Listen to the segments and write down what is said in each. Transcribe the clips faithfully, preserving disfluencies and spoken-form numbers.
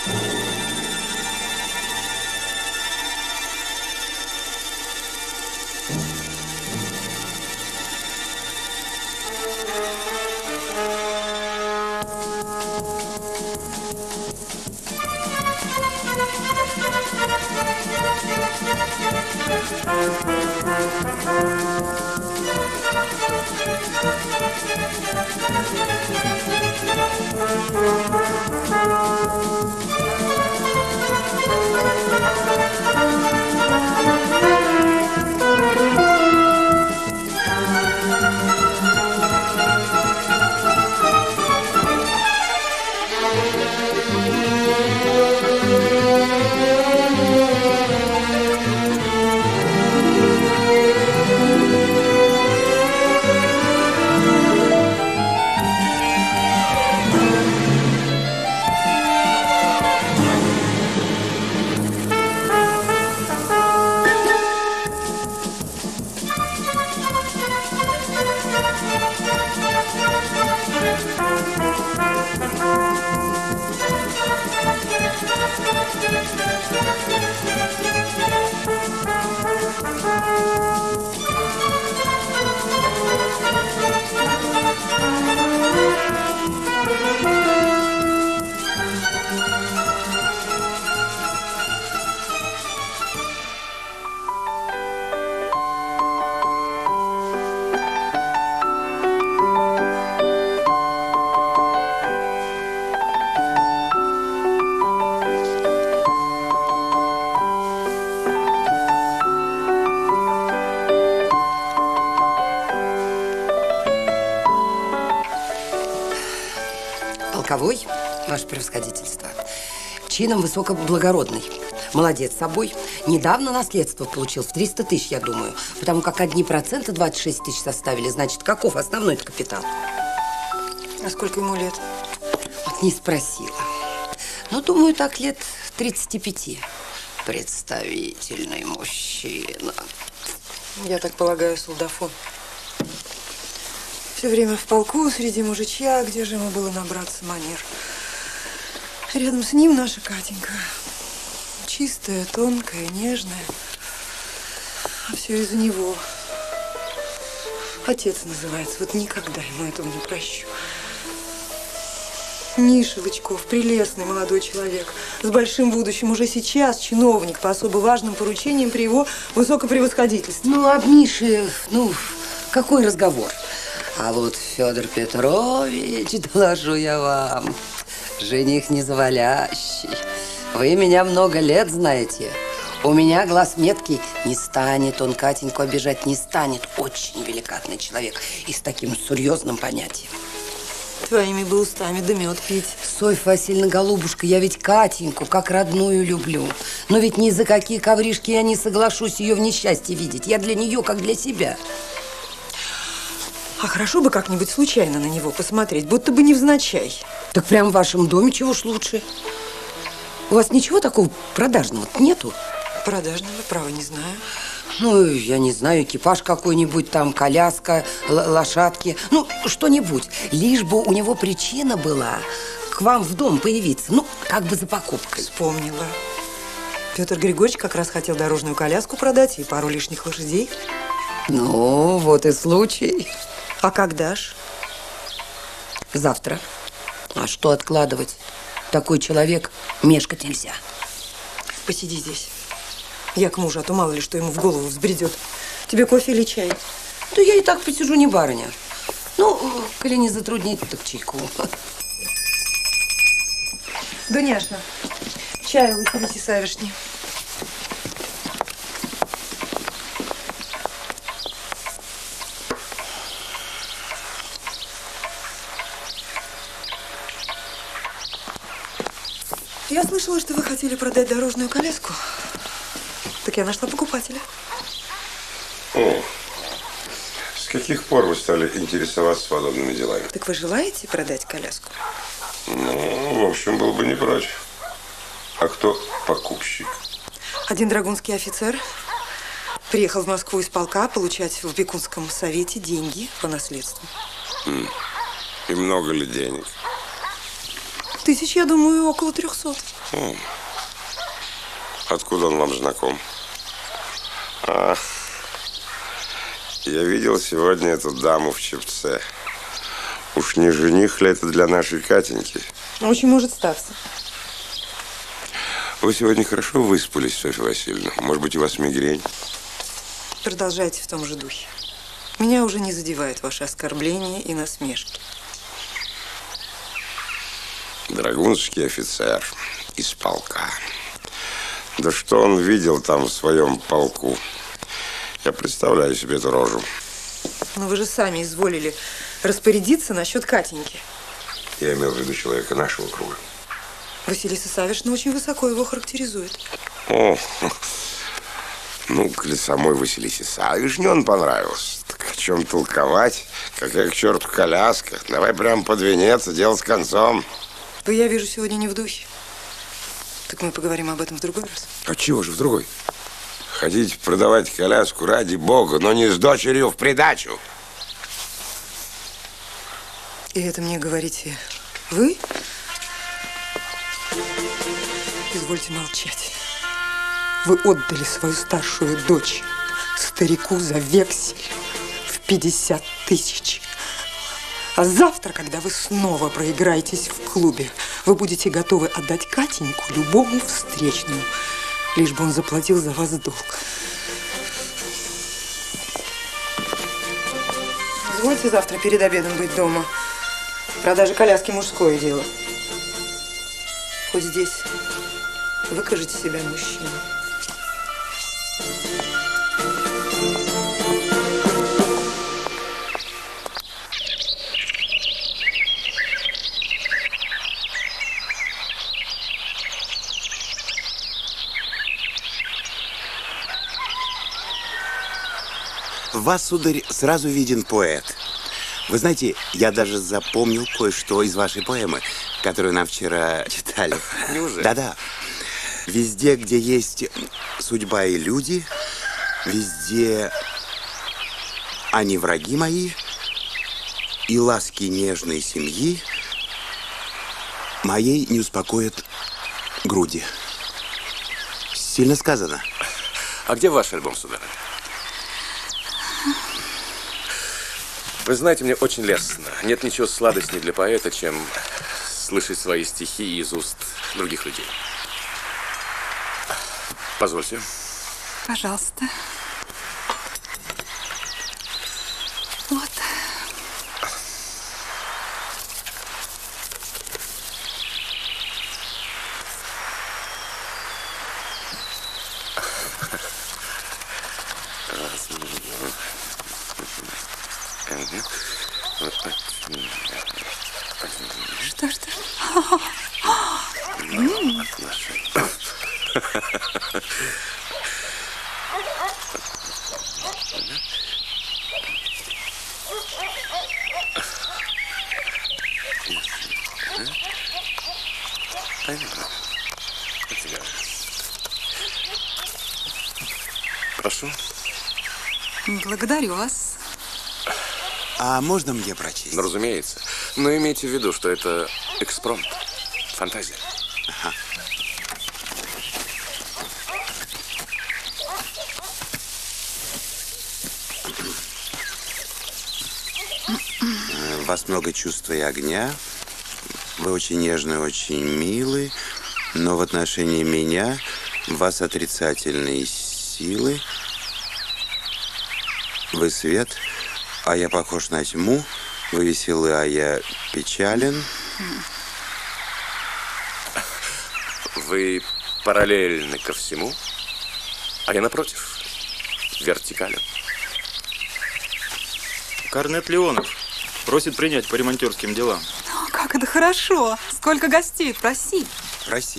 Полковой, ваше превосходительство, чином высокоблагородный. Молодец собой. Недавно наследство получил в триста тысяч, я думаю. Потому как одни проценты двадцать шесть тысяч составили. Значит, каков основной капитал? А сколько ему лет? Вот не спросила. Ну, думаю, так лет тридцати пяти. Представительный мужчина. Я так полагаю, солдафон. Все время в полку, среди мужичья, где же ему было набраться манер. Рядом с ним наша Катенька. Чистая, тонкая, нежная. А все из-за него. Отец называется. Вот никогда ему этого не прощу. Миша Лычков, прелестный молодой человек, с большим будущим, уже сейчас чиновник по особо важным поручениям при его высокопревосходительстве. Ну, об Мише, ну, какой разговор? А вот Федор Петрович, доложу я вам, жених незавалящий. Вы меня много лет знаете. У меня глаз меткий. Не станет он Катеньку обижать, не станет. Очень деликатный человек и с таким серьезным понятием. Твоими бы устами да мед пить. Софья Васильевна, голубушка, я ведь Катеньку как родную люблю. Но ведь ни за какие ковришки я не соглашусь ее в несчастье видеть. Я для нее, как для себя. А хорошо бы как-нибудь случайно на него посмотреть, будто бы невзначай. Так прямо в вашем доме чего ж лучше? У вас ничего такого продажного нету? Продажного, право, не знаю. Ну, я не знаю, экипаж какой-нибудь там, коляска, лошадки. Ну, что-нибудь. Лишь бы у него причина была к вам в дом появиться. Ну, как бы за покупкой. Вспомнила. Петр Григорьевич как раз хотел дорожную коляску продать и пару лишних лошадей. Ну, вот и случай. А когда ж? Завтра. А что откладывать? Такой человек, мешкать нельзя. Посиди здесь. Я к мужу, а то мало ли, что ему в голову взбредет. Тебе кофе или чай? Да я и так посижу, не барыня. Ну, коли не затруднит, так чайку. Дуняшна, чаю Василисе Савишне. Я слышала, что вы хотели продать дорожную коляску. Так я нашла покупателя. О, с каких пор вы стали интересоваться подобными делами? Так вы желаете продать коляску? Ну, в общем, был бы не прочь. А кто покупщик? Один драгунский офицер приехал в Москву из полка получать в опекунском совете деньги по наследству. И много ли денег? Тысяч, я думаю, около трехсот. Хм. Откуда он вам знаком? А, я видел сегодня эту даму в чепце. Уж не жених ли это для нашей Катеньки? Очень может статься. Вы сегодня хорошо выспались, Софья Васильевна? Может быть, у вас мигрень? Продолжайте в том же духе. Меня уже не задевают ваши оскорбления и насмешки. Драгунский офицер из полка. Да что он видел там в своем полку? Я представляю себе эту рожу. Но вы же сами изволили распорядиться насчет Катеньки. Я имел в виду человека нашего круга. Василиса Савишна очень высоко его характеризует. О, ну, коли самой Василисе Савишне он понравился, так о чем толковать? Какая к черту коляска? Давай прямо под венец и дело с концом. Вы, я вижу, сегодня не в духе. Так мы поговорим об этом в другой раз. А чего же в другой? Хотите продавать коляску ради бога, но не с дочерью в придачу. И это мне говорите вы? Извольте молчать. Вы отдали свою старшую дочь старику за вексель в пятьдесят тысяч. А завтра, когда вы снова проиграетесь в клубе, вы будете готовы отдать Катеньку любому встречному, лишь бы он заплатил за вас долг. Извольте завтра перед обедом быть дома. Продажа коляски – мужское дело. Хоть здесь выкажите себя мужчиной. В вас, сударь, сразу виден поэт. Вы знаете, я даже запомнил кое-что из вашей поэмы, которую нам вчера читали. Неужели? Да-да. Везде, где есть судьба и люди, везде они враги мои, и ласки нежной семьи моей не успокоят груди. Сильно сказано. А где ваш альбом, сударыня? Вы знаете, мне очень лестно. Нет ничего сладостнее для поэта, чем слышать свои стихи из уст других людей. Позвольте. Пожалуйста. Вот. Что, что? Прошу. Благодарю вас. А можно мне прочесть? Ну, разумеется. Но имейте в виду, что это экспромт. Фантазия. Ага. В вас много чувства и огня. Вы очень нежны, очень милы. Но в отношении меня в вас отрицательные силы. Вы свет, а я похож на тьму. Вы веселы, а я печален. Вы параллельны ко всему, а я, напротив, вертикален. Корнет Леонов просит принять по ремонтерским делам. О, как это хорошо. Сколько гостей, проси. Проси.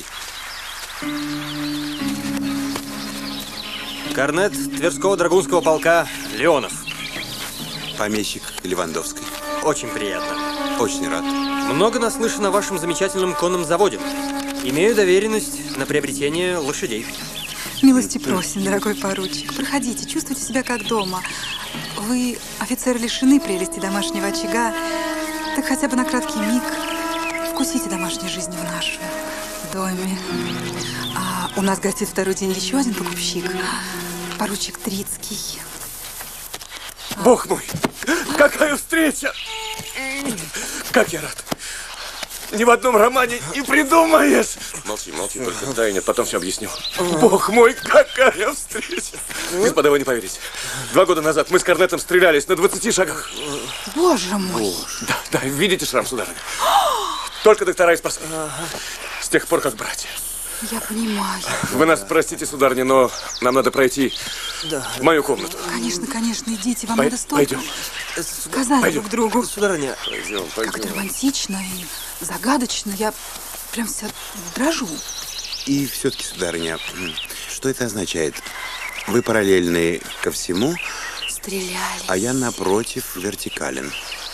Корнет Тверского драгунского полка Леонов. Помещик Левандовской. Очень приятно. Очень рад. Много наслышан о вашем замечательном конном заводе. Имею доверенность на приобретение лошадей. Милости просим, дорогой поручик. Проходите, чувствуйте себя как дома. Вы, офицер, лишены прелести домашнего очага. Так хотя бы на краткий миг вкусите домашней жизни в нашем доме. А у нас гостит второй день еще один покупщик. Поручик Трицкий. Бог мой, какая встреча! Как я рад! Ни в одном романе не придумаешь! Молчи, молчи, только тайне, потом все объясню. Бог мой, какая встреча! Господа, вы не поверите. Два года назад мы с Корнетом стрелялись на двадцати шагах. Боже мой! Да, да, видите шрам, сударыня? Только доктора и спасли. С тех пор, как братья. Я понимаю. Вы нас простите, сударыня, но нам надо пройти да. в мою комнату. Конечно, конечно, идите, вам Пой надо столько пойдем. сказать Пойдем. друг другу. Сударыня, пойдем, пойдем. Как это романтично и загадочно. Я прям вся дрожу. И все-таки, сударыня, что это означает? Вы параллельны ко всему, Стрелялись. А я, напротив, вертикален.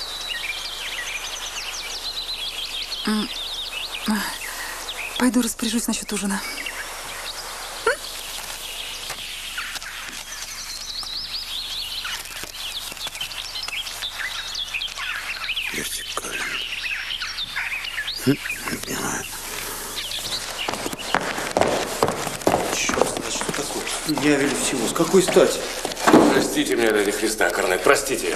Пойду распоряжусь насчет ужина. Вертикален. Черт, значит, что такое? Не явили всего. С какой стати? Простите меня ради Христа, Корнет, простите.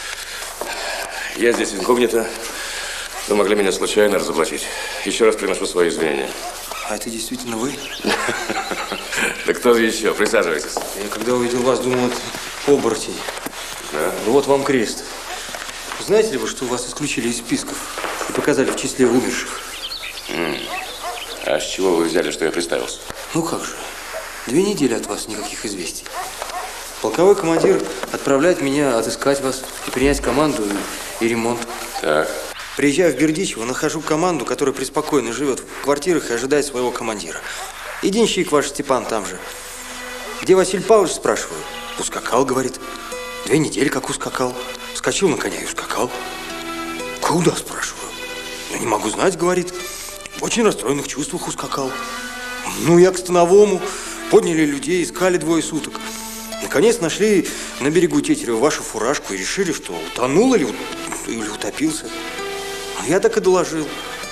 Я здесь инкогнито. Вы могли меня случайно разоблачить. Еще раз приношу свои извинения. А это действительно вы? Да кто же еще? Присаживайтесь. Я когда увидел вас, думал, это оборотень. Да? Ну вот вам крест. Знаете ли вы, что вас исключили из списков и показали в числе умерших? М. А с чего вы взяли, что я представился? Ну как же. Две недели от вас никаких известий. Полковой командир отправляет меня отыскать вас и принять команду и, и ремонт. Так. Приезжаю в Бердичево, нахожу команду, которая преспокойно живет в квартирах и ожидает своего командира. И денщик ваш Степан там же. Где Василий Павлович, спрашиваю. Ускакал, говорит. Две недели как ускакал. Вскочил на коня и ускакал. Куда, спрашиваю. Я не могу знать, говорит. В очень расстроенных чувствах ускакал. Ну, я к становому. Подняли людей, искали двое суток. Наконец нашли на берегу Тетерева вашу фуражку и решили, что утонул или, или утопился. А я так и доложил.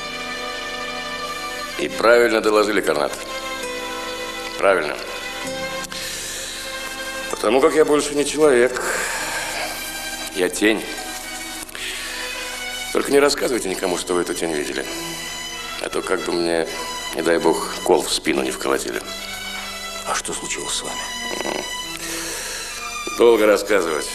И правильно доложили, Корнет. Правильно. Потому как я больше не человек. Я тень. Только не рассказывайте никому, что вы эту тень видели. А то как бы мне, не дай бог, кол в спину не вколотили. А что случилось с вами? Долго рассказывать.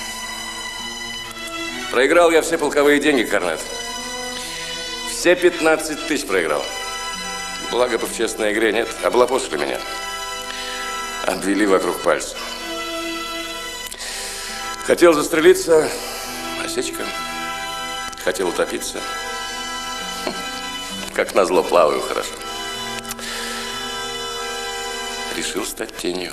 Проиграл я все полковые деньги, Корнет. Все пятнадцать тысяч проиграл. Благо, бы в честной игре нет. Облапошили меня. Обвели вокруг пальца. Хотел застрелиться. Осечка. Хотел утопиться. Как назло, плаваю хорошо. Решил стать тенью.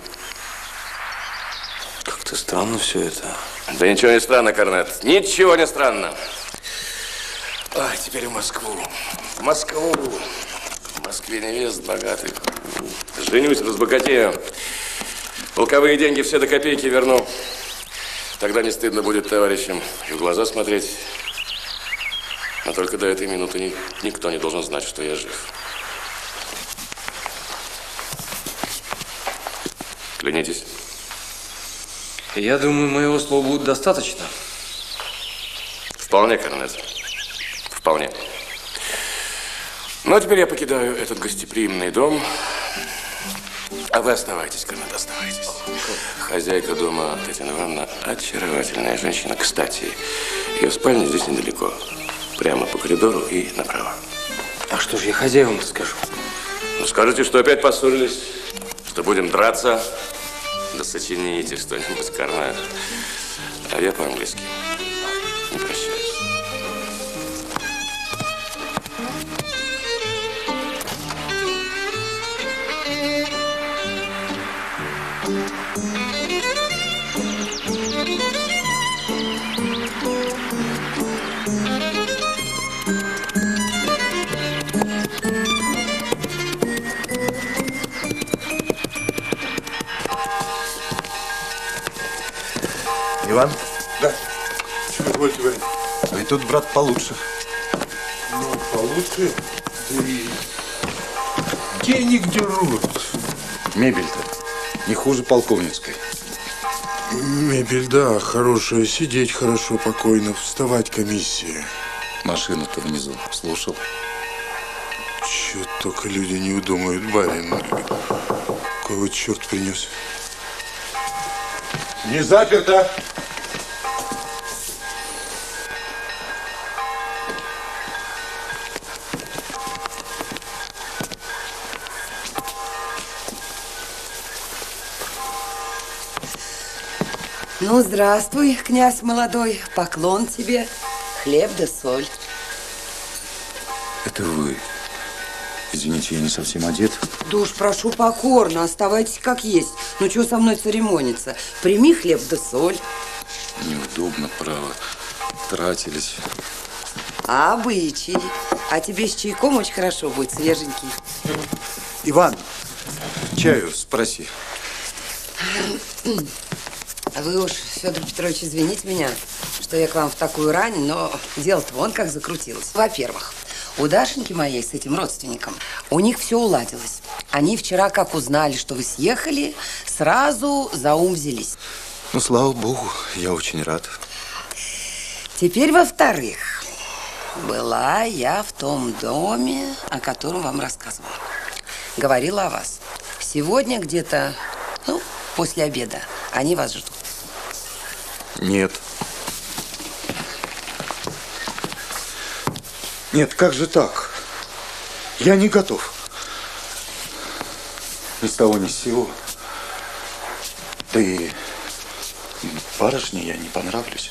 Как-то странно все это. Да ничего не странно, Корнет. Ничего не странно. Ай, теперь в Москву. В Москву. В Москве невест богатых. Женюсь, разбогатею. Полковые деньги все до копейки верну. Тогда не стыдно будет товарищам и в глаза смотреть. Но только до этой минуты ни, никто не должен знать, что я жив. Клянитесь? Я думаю, моего слова будет достаточно. Вполне, Корнет. Вполне. Ну, а теперь я покидаю этот гостеприимный дом. А вы оставайтесь, Корнет, оставайтесь. Хозяйка дома Татьяна Ивановна очаровательная женщина. Кстати, ее спальня здесь недалеко. Прямо по коридору и направо. А что же я хозяевам-то скажу? Ну, скажите, что опять поссорились, что будем драться. Да сочините что-нибудь, Корнет. А я по-английски не прощаюсь. Иван? Да. Чего извольте говорить? А и тут брат получше. Ну, получше. Вот это ты. Денег дерут. Мебель-то не хуже полковницкой. Мебель, да, хорошая. Сидеть хорошо, покойно. Вставать комиссия. Машина-то внизу. Слушал. Чё только люди не удумают, барин. Кого черт принес? Не заперто. Ну, здравствуй, князь молодой. Поклон тебе. Хлеб да соль. Это вы. Извините, я не совсем одет. Да уж прошу покорно, оставайтесь как есть. Ну, чего со мной церемониться? Прими хлеб да соль. Неудобно, право. Тратились. А обычай. А тебе с чайком очень хорошо будет, свеженький. Иван, чаю спроси. Вы уж, Федор Петрович, извините меня, что я к вам в такую рань, но дело-то вон как закрутилось. Во-первых, у Дашеньки моей с этим родственником, у них все уладилось. Они вчера, как узнали, что вы съехали, сразу за ум взялись. Ну, слава богу, я очень рад. Теперь, во-вторых, была я в том доме, о котором вам рассказывала. Говорила о вас. Сегодня где-то, ну, после обеда они вас ждут. Нет. Нет, как же так? Я не готов. Ни с того, ни с сего. Да и барышне я не понравлюсь.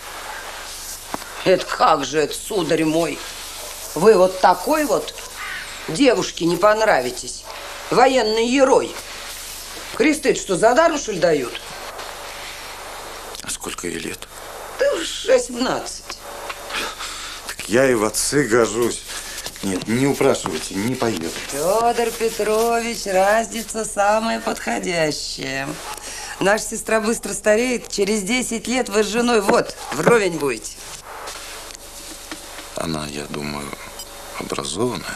Это как же это, сударь мой? Вы вот такой вот девушке не понравитесь. Военный герой. Кресты что, за дару, что ли, дают? А сколько ей лет? Да уж восемнадцать. Так я и в отцы гожусь. Нет, не упрашивайте, не поеду. Федор Петрович, разница самая подходящая. Наша сестра быстро стареет. Через десять лет вы с женой вот, вровень будете. Она, я думаю, образованная.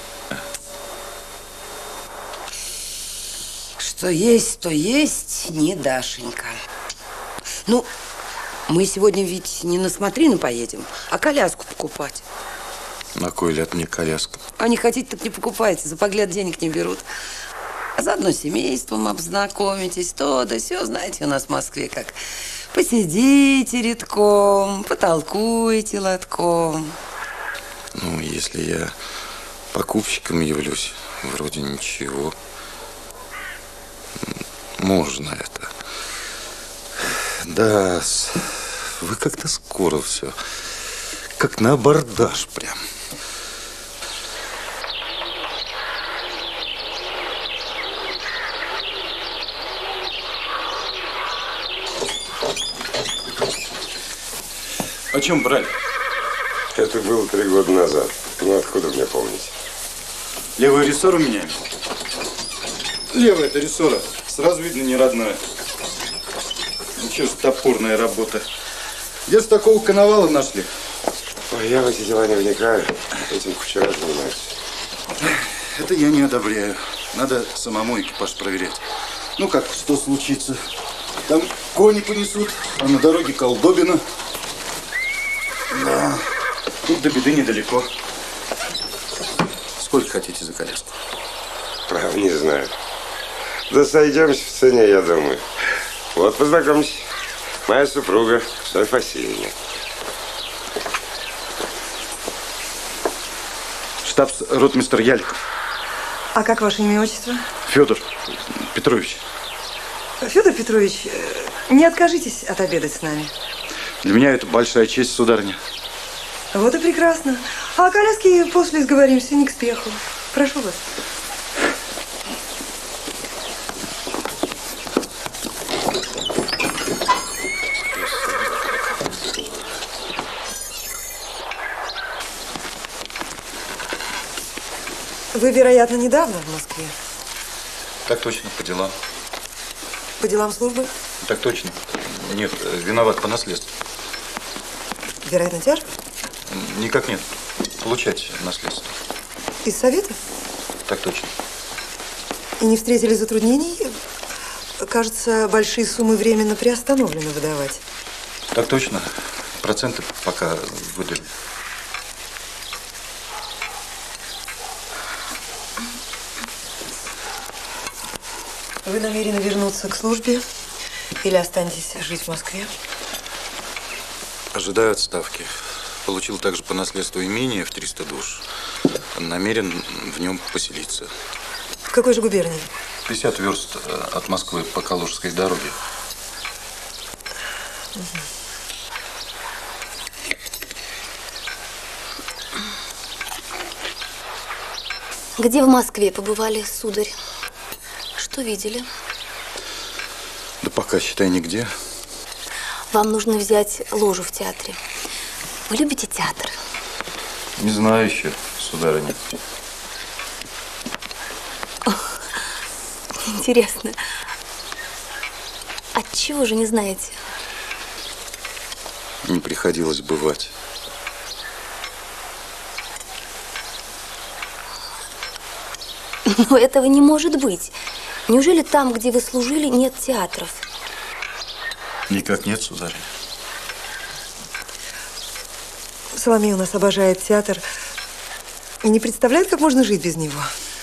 Что есть, то есть, не Дашенька. Ну, мы сегодня ведь не на смотрины поедем, а коляску покупать. На кой ляд мне коляска? А не хотите, так не покупайте, за погляд денег не берут. А заодно с семейством обзнакомитесь, то да сё, знаете, у нас в Москве как. Посидите редком, потолкуете лотком. Ну, если я покупщиком явлюсь, вроде ничего. Можно это. Да, вы как-то скоро все. Как на абордаж прям. О чем брали? Это было три года назад. Ну, откуда мне помнить? Левую рессору меняем? Левая это рессора. Сразу видно не родная. Ну, что ж, топорная работа. Где с такого коновала нашли? Ой, я в эти дела не вникаю. Этим кучера занимаются. Это я не одобряю. Надо самому экипаж проверять. Ну как, что случится? Там кони понесут, а на дороге колдобина. Да, тут до беды недалеко. Сколько хотите за коляску? Право, не знаю. Да сойдемся в цене, я думаю. Вот, познакомься. Моя супруга, Софья Васильевна. Штабс-ротмистр Яльков. А как ваше имя и отчество? Федор Петрович. Федор Петрович, не откажитесь отобедать с нами. Для меня это большая честь, сударыня. Вот и прекрасно. А о коляске после сговоримся, не к спеху. Прошу вас. Вы, вероятно, недавно в Москве? Так точно, по делам. По делам службы? Так точно. Нет, виноват по наследству. Вероятно, тяжко? Никак нет. получать наследство. Из совета? Так точно. И не встретили затруднений? Кажется, большие суммы временно приостановлено выдавать. Так точно. Проценты пока выдали. Вы намерены вернуться к службе или останетесь жить в Москве? Ожидаю отставки. Получил также по наследству имение в триста душ. Намерен в нем поселиться. В какой же губернии? пятьдесят верст от Москвы по Калужской дороге. Угу. Где в Москве побывали, сударь? Что видели? Да пока, считай, нигде. Вам нужно взять ложу в театре. Вы любите театр? Не знаю еще, сударыня. Интересно. Отчего же не знаете? Не приходилось бывать. Но этого не может быть. Неужели там, где вы служили, нет театров? Никак нет, сударыня. Соломея у нас обожает театр и не представляет, как можно жить без него.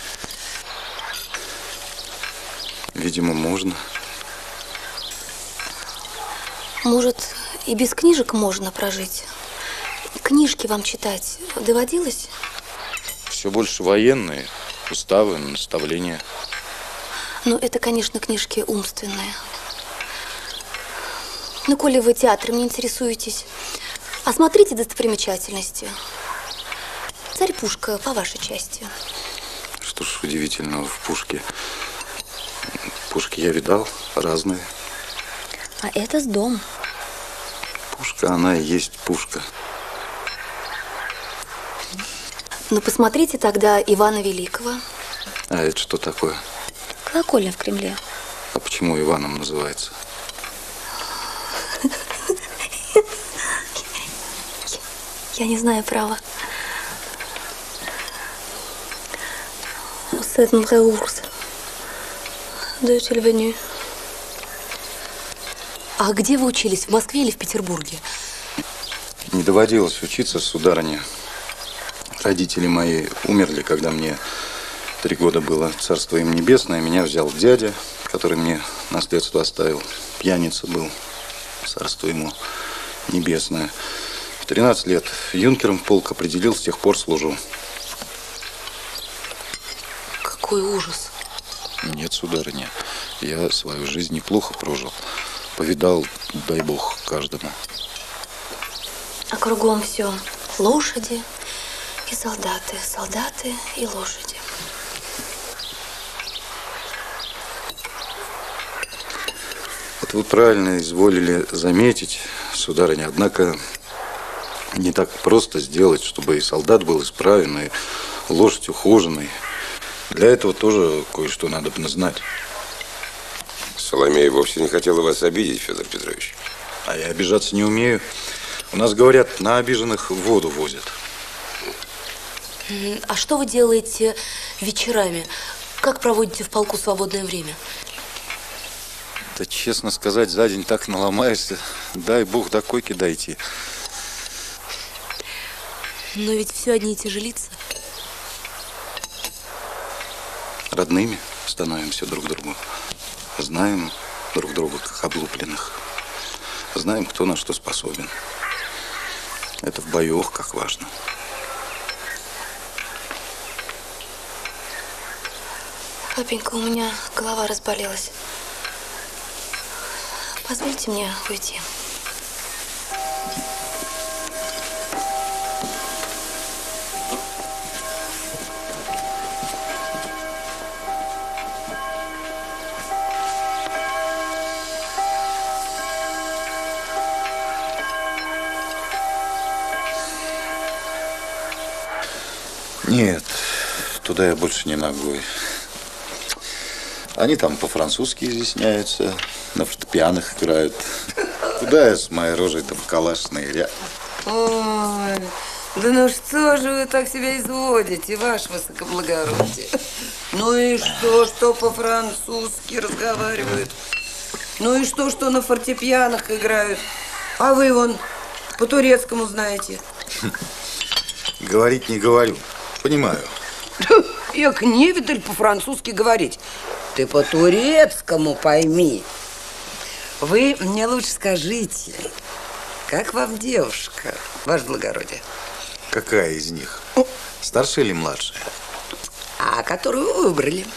Видимо, можно. Может, и без книжек можно прожить? Книжки вам читать доводилось? Все больше военные, уставы, наставления. Ну, это, конечно, книжки умственные. Ну, коли вы театром не интересуетесь, осмотрите достопримечательности. Царь Пушка, по вашей части. Что ж удивительного в Пушке. Пушки я видал разные. А это с дом. Пушка, она и есть пушка. Ну, посмотрите тогда Ивана Великого. А это что такое? Колокольня в Кремле. А почему Иваном называется? Я не знаю права. C'est un vrai ours. D'où est-il venu? А где вы учились? В Москве или в Петербурге? Не доводилось учиться, сударыня. Родители мои умерли, когда мне три года было. Царство им небесное. Меня взял дядя, который мне наследство оставил. Пьяница был. Царство ему небесное. В тринадцать лет юнкером в полк определил, с тех пор служу. Какой ужас. Нет, сударыня, я свою жизнь неплохо прожил. Повидал, дай бог, каждому. А кругом все лошади и солдаты, солдаты и лошади. Вот вы правильно изволили заметить, сударыня, однако не так просто сделать, чтобы и солдат был исправен, и лошадь ухоженной. Для этого тоже кое-что надо бы знать. Соломея вовсе не хотела вас обидеть, Федор Петрович. А я обижаться не умею. У нас, говорят, на обиженных воду возят. А что вы делаете вечерами? Как проводите в полку свободное время? Да, честно сказать, за день так наломаешься. Дай бог до койки дойти. Но ведь все одни и те же лица. Родными становимся друг другу. Знаем друг друга как облупленных. Знаем, кто на что способен. Это в бою, ох, как важно. Папенька, у меня голова разболелась. Позвольте мне уйти. Нет, туда я больше не ногой. Они там по-французски изъясняются, на фортепианах играют. Куда я с моей рожей-то в калаш нырять? Ой, Да ну что же вы так себя изводите, ваше высокоблагородие? Ну и что, что по-французски разговаривают? Ну и что, что на фортепианах играют? А вы вон по-турецкому знаете. Говорить не говорю. Понимаю. Як невидаль по-французски говорить. Ты по-турецкому пойми. Вы мне лучше скажите, как вам девушка, ваше благородие? Какая из них? Старшая или младшая? А которую вы выбрали?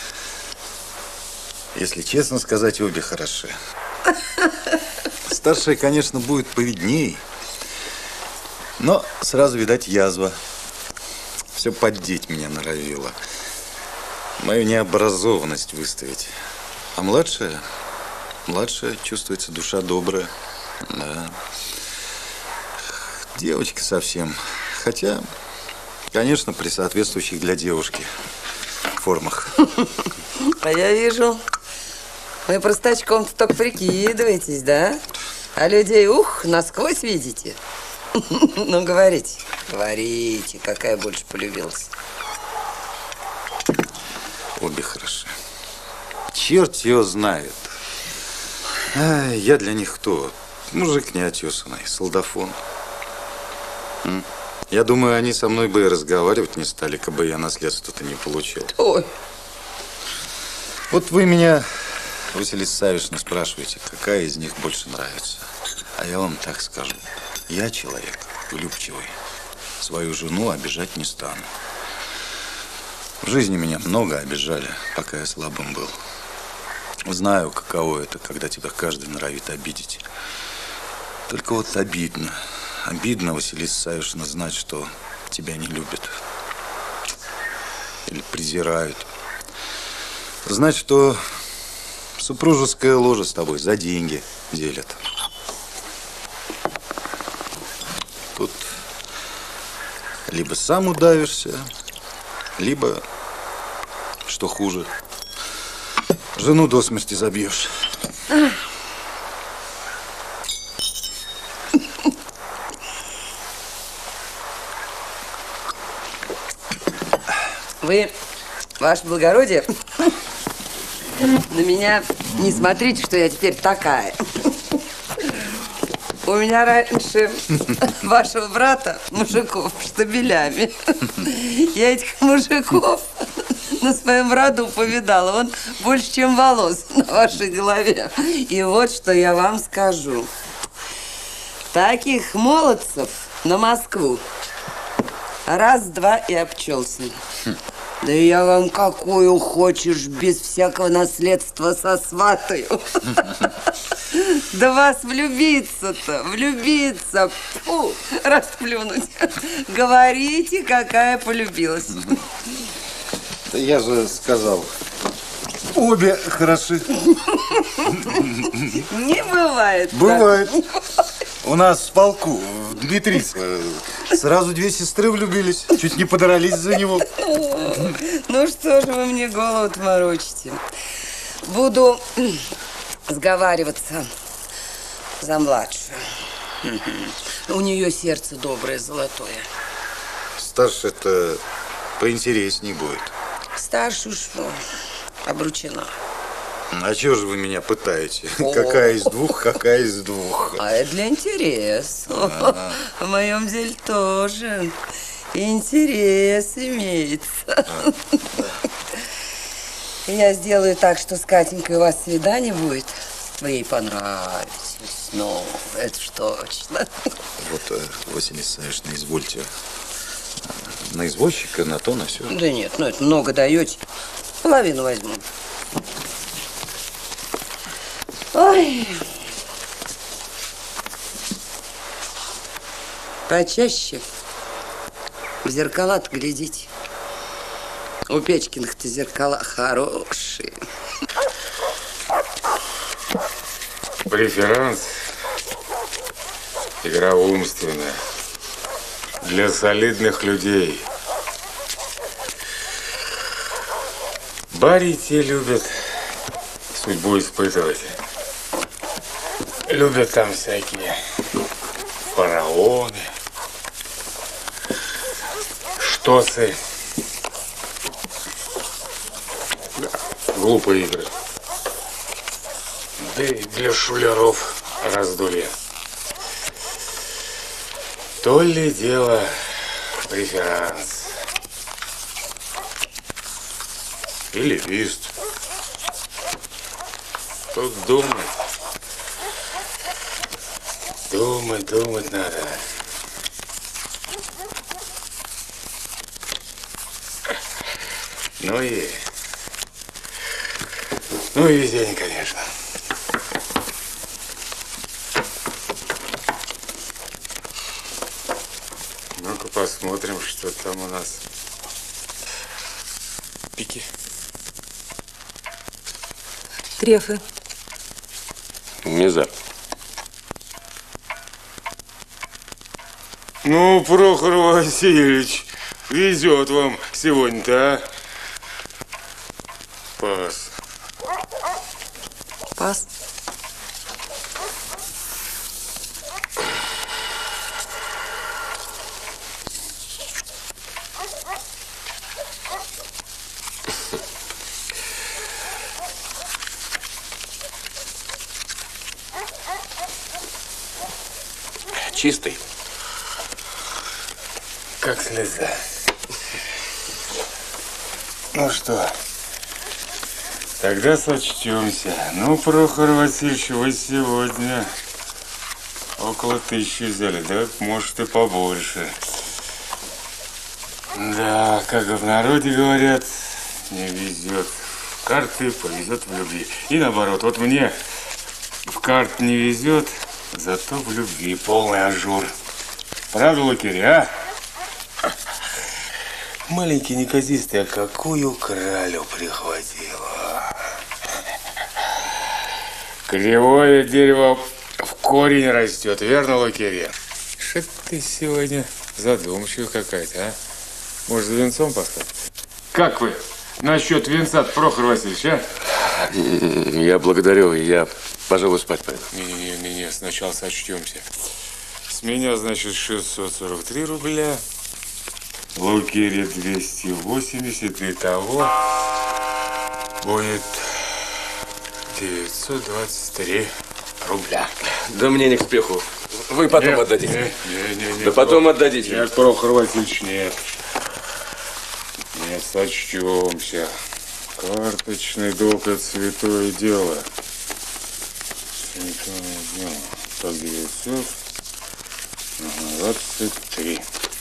Если честно сказать, обе хороши. Старшая, конечно, будет повидней, но сразу, видать, язва. Все поддеть меня норовила. Мою необразованность выставить. А младшая? Младшая, чувствуется, душа добрая. Да. Девочка совсем. Хотя, конечно, при соответствующих для девушки формах. А я вижу, вы простачком-то только прикидываетесь, да? А людей, ух, насквозь видите. Ну, говорите, говорите, какая больше полюбилась. Обе хороши. Черт ее знает. А, я для них кто? Мужик неотесанный, солдафон. М? Я думаю, они со мной бы и разговаривать не стали, кабы я наследство-то не получил. Ой. Вот вы меня, Василиса Савишна, спрашиваете, какая из них больше нравится. А я вам так скажу. Я человек влюбчивый. Свою жену обижать не стану. В жизни меня много обижали, пока я слабым был. Знаю, каково это, когда тебя каждый норовит обидеть. Только вот обидно. Обидно, Василиса Савишна, знать, что тебя не любят. Или презирают. Знать, что супружеское ложе с тобой за деньги делят. Тут либо сам удавишься, либо, что хуже, жену до смерти забьешь. Вы, ваше благородие, на меня не смотрите, что я теперь такая. У меня раньше вашего брата мужиков штабелями. Я этих мужиков на своем роду повидала. Он больше, чем волос на вашей голове. И вот что я вам скажу. Таких молодцев на Москву раз-два и обчелся. Да я вам какую хочешь без всякого наследства сосватаю. Да вас влюбиться-то, влюбиться, фу, расплюнуть. Говорите, какая полюбилась. Да я же сказал, обе хороши. Не бывает. Бывает. У нас в полку, в Дмитрийске, сразу две сестры влюбились, чуть не подрались за него. Ну что же вы мне голову-то морочите? Буду сговариваться за младшую. У нее сердце доброе, золотое. Старше-то поинтересней будет. Старше уж ну, обручена. А чего же вы меня пытаете? О. Какая из двух, какая из двух? А это для интереса. А-а-а. В моем деле тоже интерес имеется. А, да. Я сделаю так, что с Катенькой у вас свидание будет. Вы ей понравитесь. Ну, это ж точно. Вот, Василиса Савишна, извольте. На извозчика, на то, на все. Да нет, ну это много даете. Половину возьму. Ой. Почаще в зеркала-то глядите. У Печкиных-то зеркала хорошие. Преферанс. Игра умственная. Для солидных людей. Бари те любят судьбу испытывать. Любят там всякие фараоны, тосы. Да, глупые игры. Да и для шулеров раздолье. То ли дело преферанс. Или вист. Тут думать. Думать, думать надо. Ну и... Ну и везение, конечно. Ну-ка посмотрим, что там у нас. Пики. Трефы. Миза. Ну, Прохор Васильевич, везет вам сегодня-то, а? Пас. Пас. Чистый. Как слеза. Ну что, тогда сочтемся. Ну, Прохор Васильевич, вы сегодня около тысячи взяли, да? Может, и побольше. Да, как в народе говорят, не везет в карты, повезет в любви. И наоборот, вот мне в карты не везет, зато в любви полный ажур. Правда, Лукерь, а? Маленький неказистый, а какую кралю прихватила. Кривое дерево в корень растет, верно, Лукерья? Что ты сегодня задумчивая какая-то, а? Может, за венцом послать? Как вы насчет венца, Прохор Васильевич, а? Я благодарю, я, пожалуй, спать пойду. Не-не-не, сначала сочтемся. С меня, значит, шестьсот сорок три рубля. Лукерья двести восемьдесят, и того будет девятьсот двадцать три рубля. Да мне не к спеху. Вы потом нет, отдадите. Не, не, не, да потом отдадите. Нет, Прохор Васильевич, нет. Нет, сочтемся. Карточный долг – это святое дело. Святое дело. Так, девятьсот двадцать три.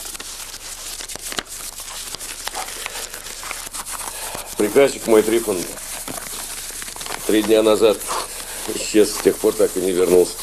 Приказчик мой Трифон три дня назад исчез, с тех пор так и не вернулся.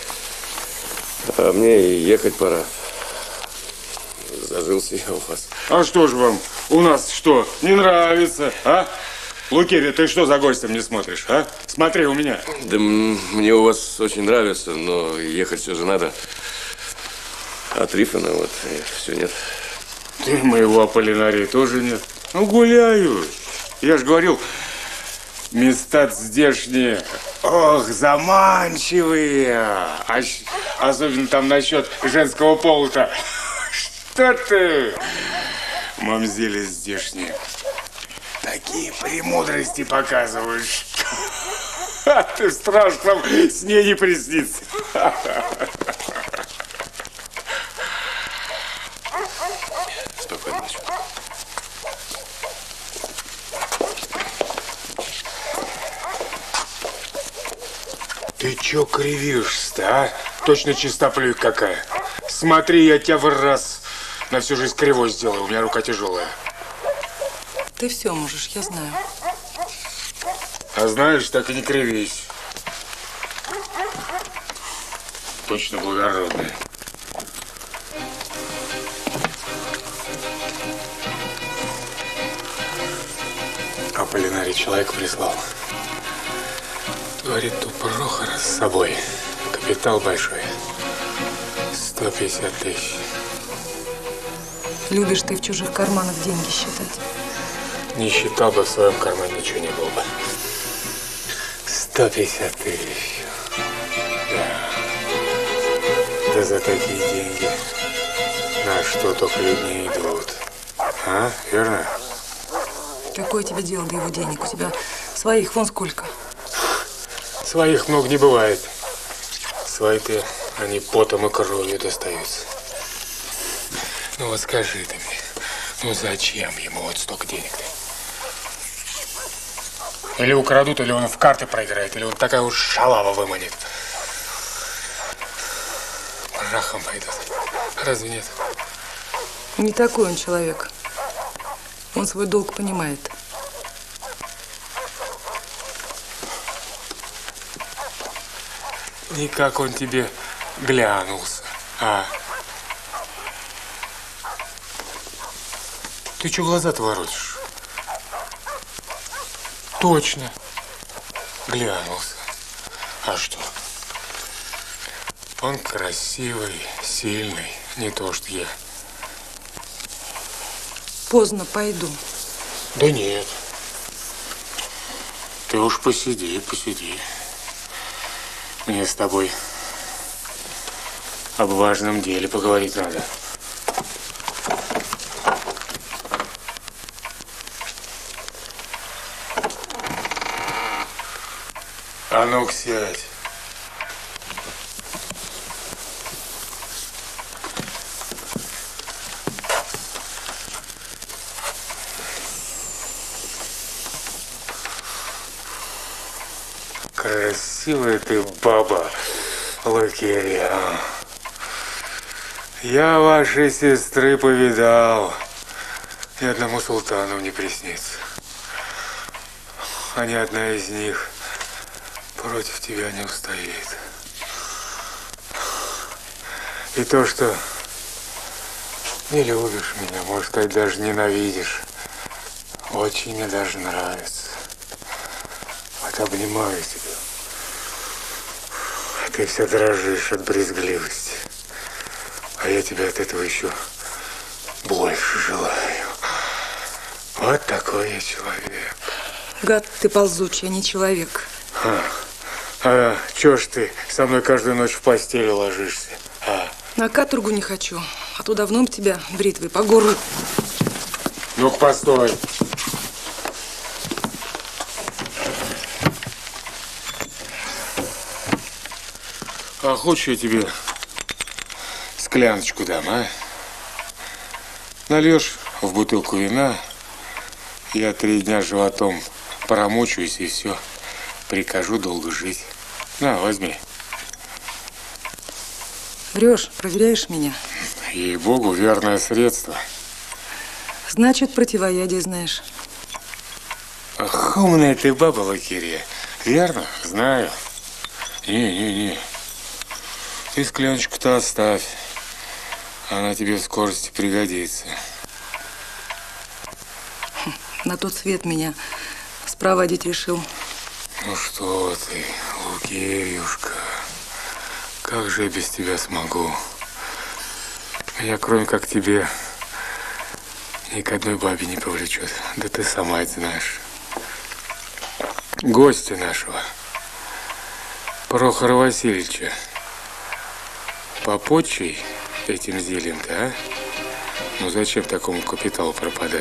А мне и ехать пора. Зажился я у вас. А что же вам у нас что, не нравится, а? Лукерья, ты что за гостем не смотришь, а? Смотри у меня. Да мне у вас очень нравится, но ехать все же надо. А Трифона вот все нет. Ты моего Аполлинария тоже нет. Ну, гуляю. Я же говорил, места здешние, ох, заманчивые. А, особенно там насчет женского пола-то. Что ты? Мамзели здешние. Такие премудрости показывают. А ты страшно с ней не приснится. Спокойной ночи. Ты чё кривишься-то, а? Точно чистоплюй какая. Смотри, я тебя в раз на всю жизнь кривой сделаю. У меня рука тяжелая. Ты все можешь, я знаю. А знаешь, так и не кривись. Точно благородная. Аполлинарий человек прислал. Говорит, у Прохора с собой капитал большой. сто пятьдесят тысяч. Любишь ты в чужих карманах деньги считать. Не считал бы, в своем кармане ничего не было бы. сто пятьдесят тысяч. Да. Да за такие деньги на что только люди не идут. А, верно? Какое тебе дело до его денег? У тебя своих вон сколько. Своих много не бывает. Свои-то они потом и кровью достаются. Ну вот скажи ты мне, ну зачем ему вот столько денег-то? Или украдут, или он в карты проиграет, или он такая уж шалава выманит. Прахом пойдут. Разве нет? Не такой он человек. Он свой долг понимает. И как он тебе глянулся, а? Ты что глаза-то воротишь? Точно. Глянулся. А что? Он красивый, сильный, не то что я. Поздно пойду. Да нет. Ты уж посиди, посиди. Мне с тобой об важном деле поговорить надо. А ну-ка сядь. Красивая ты баба, Лукерья. Я вашей сестры повидал. Ни одному султану не приснится. А ни одна из них против тебя не устоит. И то, что не любишь меня, может сказать, даже ненавидишь, очень мне даже нравится. Вот обнимаю тебя. А ты вся дрожишь от брезгливости. А я тебя от этого еще больше желаю. Вот такой я человек. Гад ты ползучий, а не человек. А, а чё ж ты со мной каждую ночь в постели ложишься? А? На каторгу не хочу, а то давно б тебя бритвой по горлу. Ну-ка, постой. А хочешь, я тебе скляночку дам, а? Нальешь в бутылку вина, я три дня животом промучаюсь и все. Прикажу долго жить. На, возьми. Врешь, проверяешь меня? Ей-богу, верное средство. Значит, противоядие знаешь. Ах, умная ты баба, Лукерья. Верно? Знаю. Не-не-не. Ты скляночку-то оставь. Она тебе в скорости пригодится. На тот свет меня спроводить решил. Ну что ты, Лукерьюшка, как же я без тебя смогу? Меня, кроме как тебе, ни к одной бабе не повлечет. Да ты сама это знаешь. Гостя нашего, Прохора Васильевича, попотчей этим зельем-то, а? Ну зачем такому капиталу пропадать?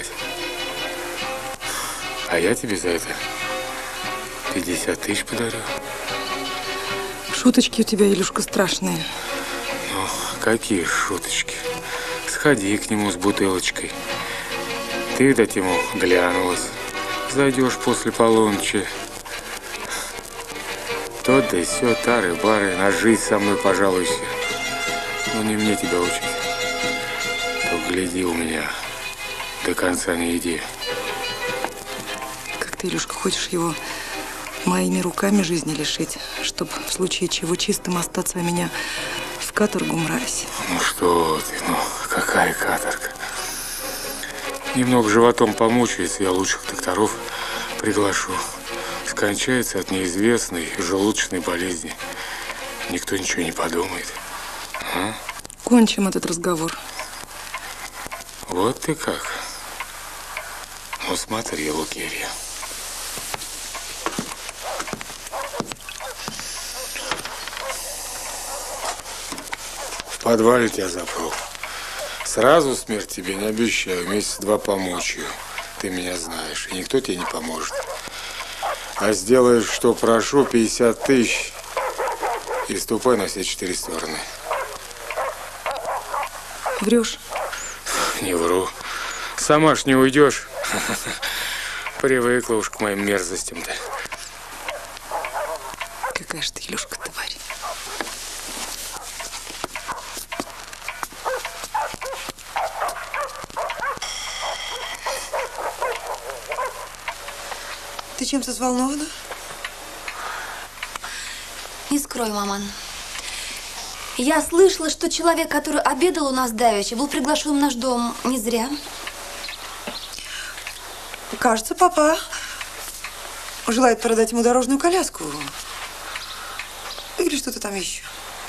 А я тебе за это пятьдесят тысяч подарю. Шуточки у тебя, Илюшка, страшные. Ну, какие шуточки? Сходи к нему с бутылочкой. Ты, видать, ему глянулась. Зайдешь после полуночи. То да сё, тары-бары, на жизнь со мной пожалуйся. Ну, не мне тебя учить. То гляди у меня, до конца не иди. Как ты, Илюшка, хочешь его моими руками жизни лишить, чтобы в случае чего чистым остаться, а меня в каторгу, мразь? Ну что ты, ну какая каторга? Немного животом помучается, я лучших докторов приглашу. Скончается от неизвестной желудочной болезни. Никто ничего не подумает. А? Кончим этот разговор. Вот ты как. Ну смотри, Лукерья. В подвале тебя запру. Сразу смерть тебе не обещаю. Месяца два помучаю. Ты меня знаешь, и никто тебе не поможет. А сделаешь, что прошу, пятьдесят тысяч, и ступай на все четыре стороны. Врешь? Не вру. Сама ж не уйдешь. Привыкла уж к моим мерзостям-то. Какая ж ты, Илюшка, тварь. Ты чем-то взволнована? Не скрой, маман. Я слышала, что человек, который обедал у нас давеча, был приглашен в наш дом не зря. Кажется, папа желает продать ему дорожную коляску. Или что-то там еще.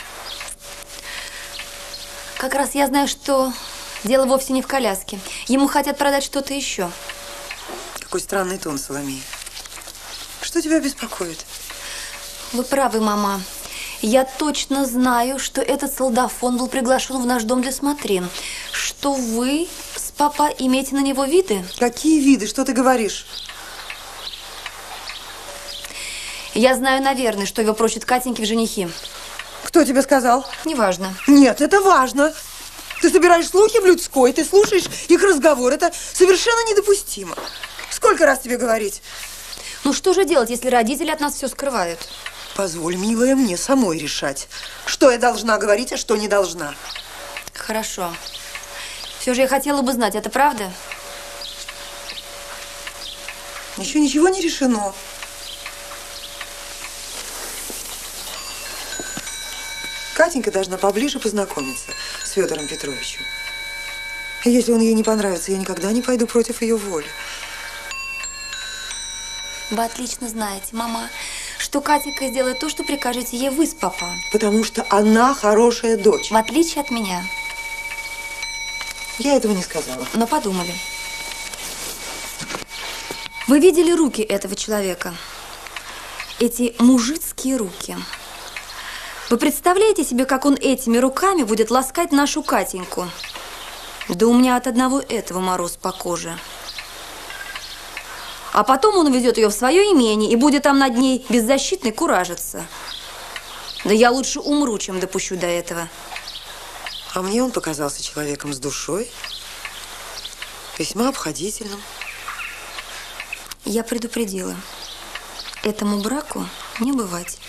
Как раз я знаю, что дело вовсе не в коляске. Ему хотят продать что-то еще. Какой странный тон, Соломея. Что тебя беспокоит? Вы правы, мама. Я точно знаю, что этот солдафон был приглашен в наш дом для смотрин. Что вы с папа имеете на него виды? Какие виды? Что ты говоришь? Я знаю, наверное, что его просят Катеньки в женихи. Кто тебе сказал? Неважно. Нет, это важно. Ты собираешь слухи в людской, ты слушаешь их разговор. Это совершенно недопустимо. Сколько раз тебе говорить? Ну что же делать, если родители от нас все скрывают? Позволь, милая, мне самой решать, что я должна говорить, а что не должна. Хорошо. Все же я хотела бы знать, это правда? Еще ничего не решено. Катенька должна поближе познакомиться с Федором Петровичем. Если он ей не понравится, я никогда не пойду против ее воли. Вы отлично знаете, мама, что Катенька сделает то, что прикажете ей вы с папа. Потому что она хорошая дочь. В отличие от меня. Я этого не сказала. Но подумали. Вы видели руки этого человека? Эти мужицкие руки. Вы представляете себе, как он этими руками будет ласкать нашу Катеньку? Да у меня от одного этого мороз по коже. А потом он увезет ее в свое имение и будет там над ней беззащитной куражиться. Да я лучше умру, чем допущу до этого. А мне он показался человеком с душой, весьма обходительным. Я предупредила. Этому браку не бывать.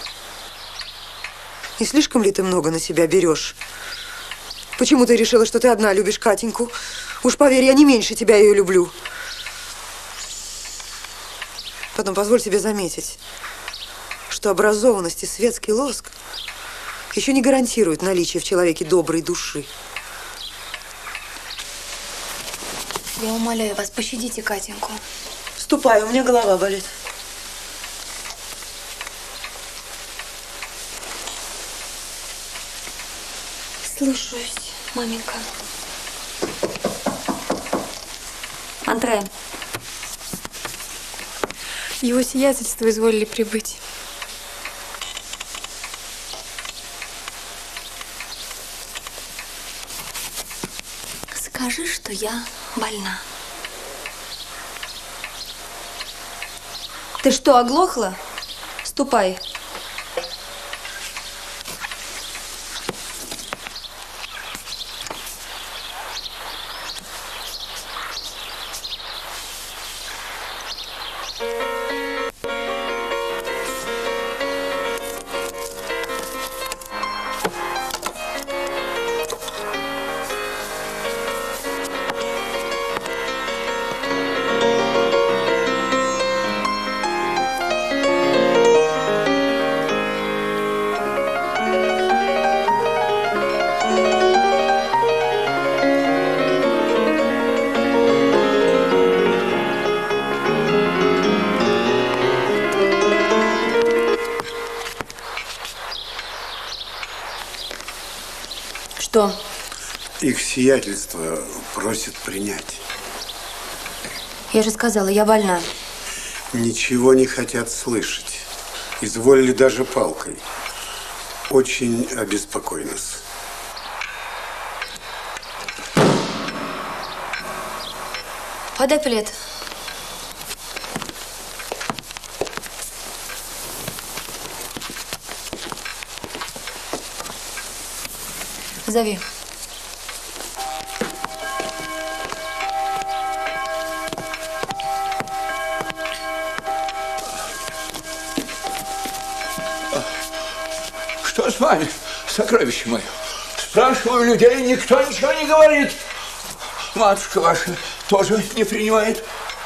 Не слишком ли ты много на себя берешь? Почему ты решила, что ты одна любишь Катеньку? Уж поверь, я не меньше тебя ее люблю. Потом позволь себе заметить, что образованность и светский лоск еще не гарантируют наличие в человеке доброй души. Я умоляю вас, пощадите Катеньку. Ступай, у меня голова болит. Слушаюсь, маменька. Антре. Его сиятельство изволили прибыть. Скажи, что я больна. Ты что, оглохла? Ступай. Что? Их сиятельство просит принять. Я же сказала, я больна. Ничего не хотят слышать. Изволили даже палкой. Очень обеспокоены. Подай плед. Зови. Что с вами, сокровище мое? Спрашиваю людей, никто ничего не говорит. Матушка ваша тоже не принимает.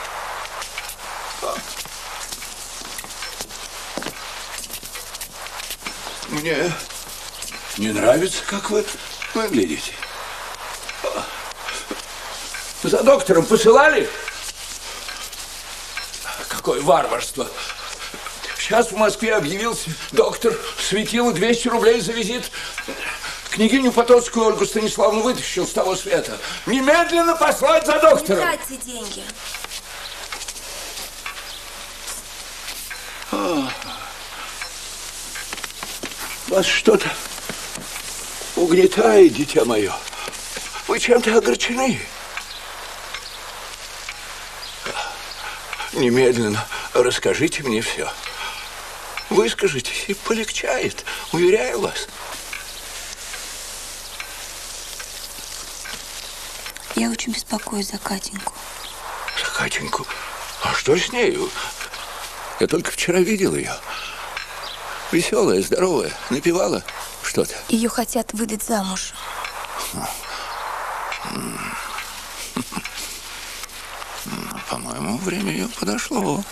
Мне не нравится, как вы выглядите. За доктором посылали? Какое варварство. Сейчас в Москве объявился доктор, светило двести рублей за визит. Княгиню Потоцкую Ольгу Станиславовну вытащил с того света. Немедленно послать за доктором. Не тратьте деньги. А, вас что-то угнетает, дитя мое. Вы чем-то огорчены. Немедленно расскажите мне все. Выскажитесь, и полегчает, уверяю вас. Я очень беспокоюсь за Катеньку. За Катеньку? А что с нею? Я только вчера видел ее. Веселая, здоровая, напевала что-то. Ее хотят выдать замуж. По-моему, время ее подошло.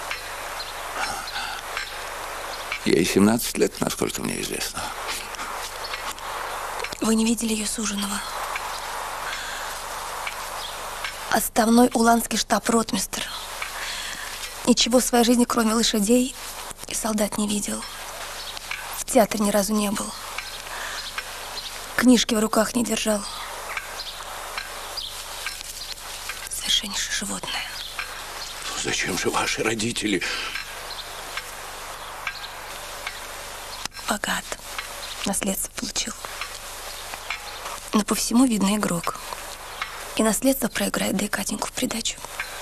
Ей семнадцать лет, насколько мне известно. Вы не видели ее суженого? Отставной уланский штаб-ротмистр. Ничего в своей жизни, кроме лошадей и солдат, не видел. В театре ни разу не был. Книжки в руках не держал. Совершеннейшее животное. Зачем же ваши родители? Богат. Наследство получил. Но по всему видно игрок. И наследство проиграет, да и Катеньку в придачу.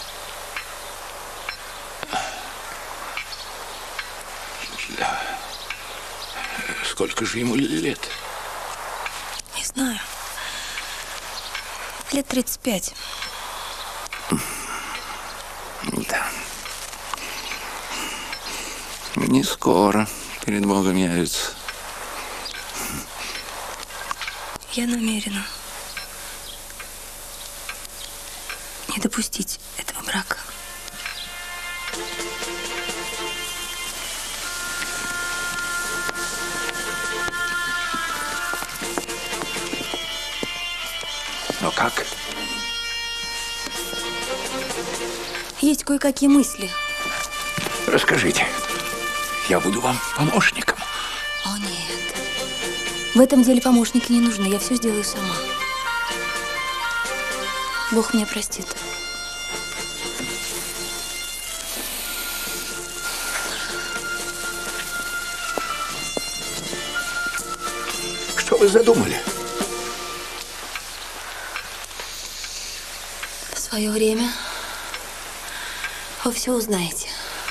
Да. Сколько же ему лет? Не знаю. Лет тридцать пять. Да. Не скоро перед Богом явится. Я намерена не допустить этого брака. Но как? Есть кое-какие мысли. Расскажите. Я буду вам помощником. О, нет. В этом деле помощники не нужны. Я все сделаю сама. Бог меня простит. Что вы задумали? В свое время вы все узнаете.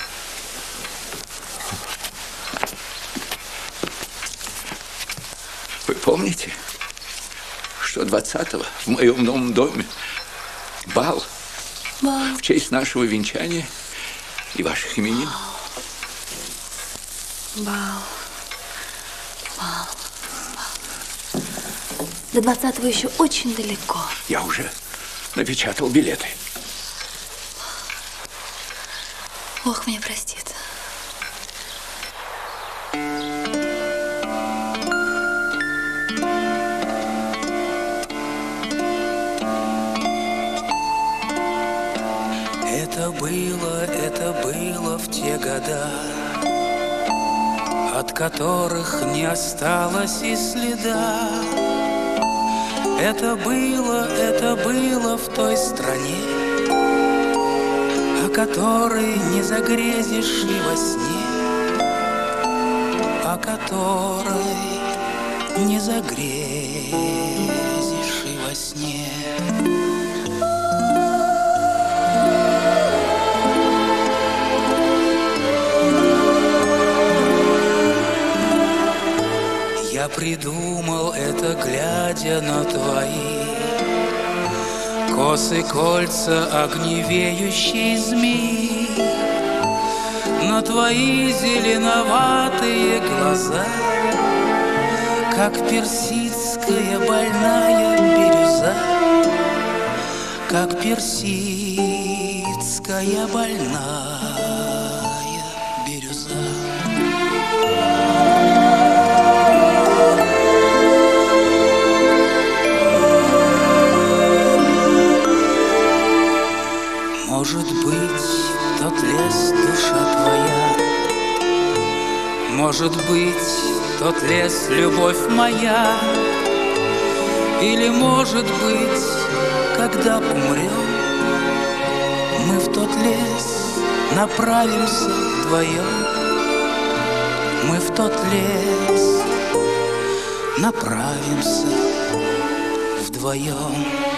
Вы помните, что двадцатого в моем новом доме бал, бал в честь нашего венчания и ваших именин? Бал. Бал. Бал. До двадцатого еще очень далеко. Я уже напечатал билеты. Бог меня простит. Это было, это было в те года, от которых не осталось и следа. Это было, это было в той стране, о которой не загрезишь и во сне, о которой не загрезишь и во сне. придумал это, глядя на твои косы, кольца, огневеющей змеи, на твои зеленоватые глаза, как персидская больная бирюза, как персидская больная бирюза. Может быть, тот лес душа твоя, может быть, тот лес любовь моя, или может быть, когда умрем, мы в тот лес направимся вдвоем, мы в тот лес направимся вдвоем.